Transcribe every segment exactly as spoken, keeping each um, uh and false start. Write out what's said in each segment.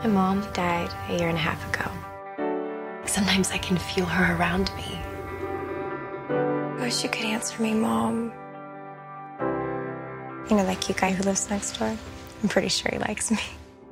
My mom died a year and a half ago. Sometimes I can feel her around me. I wish you could answer me, Mom. You know that cute guy who lives next door? I'm pretty sure he likes me.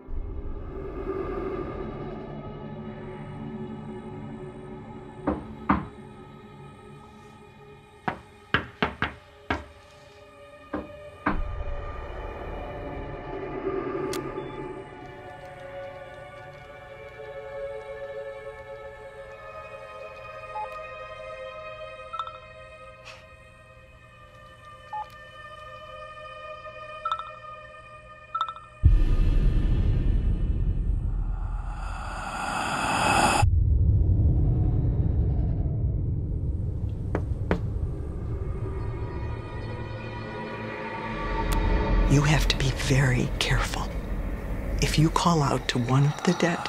You have to be very careful. If you call out to one of the dead,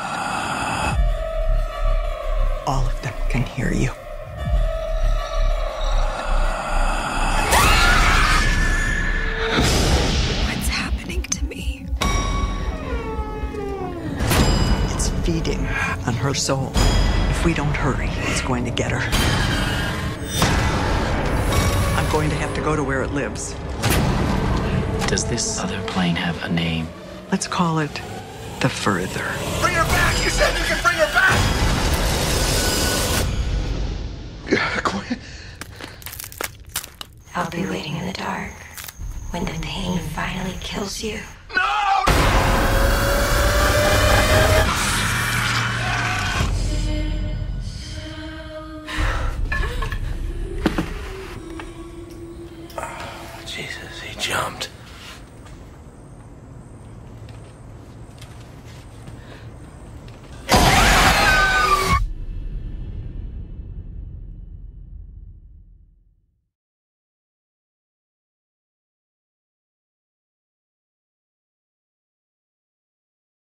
all of them can hear you. What's happening to me? It's feeding on her soul. If we don't hurry, it's going to get her. I'm going to have to go to where it lives. Does this other plane have a name? Let's call it the Further. Bring her back! You said you can bring her back! Quinn. I'll be waiting in the dark when the pain finally kills you. No! Oh, Jesus, he jumped.